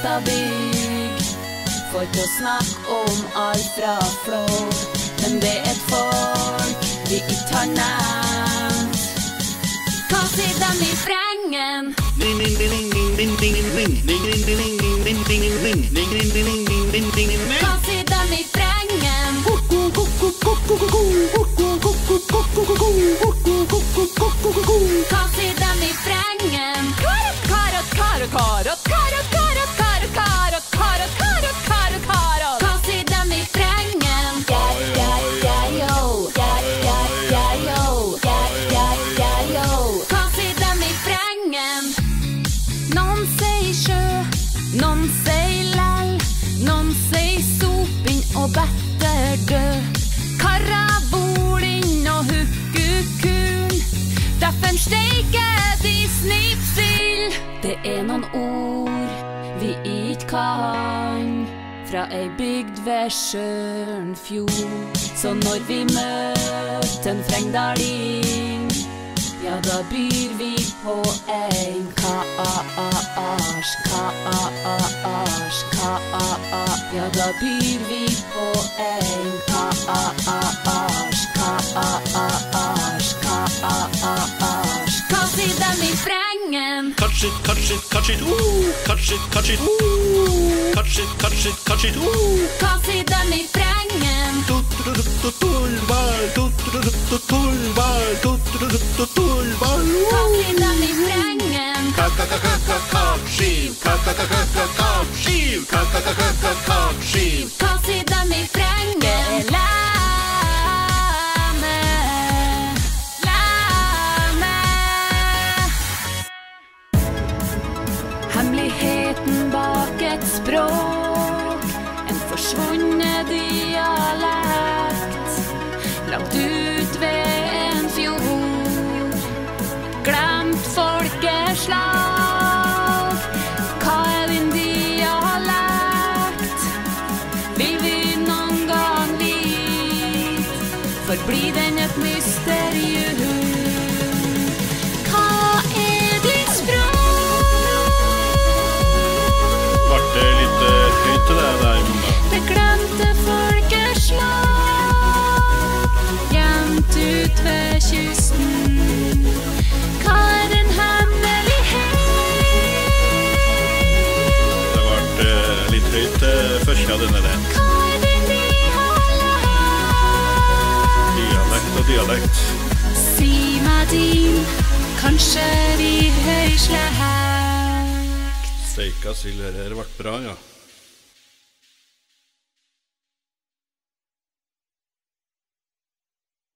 lita bygg, for ikke å snakke om alt fra flow. Men det et folk vi ikke har nevnt. Hva sier dem i Frengen? Hva sier dem i Frengen? Hva sier dem i Frengen? Karot, karot, karot, karot, karot, karot, karot, karot, karot, karot, karot, karot. Hva sier dem i Frengen? Ja, ja, ja, yo. Ja, ja, ja, yo. Ja, ja, ja, yo. Hva sier dem i Frengen? Noen sier sjø, noen sier lell, noen sier soping og better død. Karabolin og hukkukun, derfor steiker de snipsild. Det noen ord vi ikke kan, fra ei bygd ved Sjørenfjord. Så når vi møter en frengdaling, ja da byr vi på en kaas, kaas, kaas. Ja da byr vi på en kaas, kaas, kaas. Hva sier dem i Frengen? Catch it, catch it, catch it, catch it, catch it, catch it, catch it, catch it, Hva sier dem i Frengen? tullball, tullball, tullball. Hva sier dem i Frengen? Kappskiv, kappskiv, kappskiv. Hva sier dem i Frengen? Læme, læme. Hemmeligheten bak et språk, en forsvunnet dialekt, langt ut ved en fjord, glemt folkeslag. Hva din dialekt? Vil vi noen gang vite, forblir den et mysterium. Hva ditt språk? Vart det litt høyt til det der, Mona? Det glemte folkeslag, gjemt ut ved kysten. Hva din hemmelighet? Det vart litt høyt først, ja, denne der. Hva din dialekt? Dialekt og dialekt. Si meg din, kanskje vi høyslekt. Steika sild her vart bra, ja.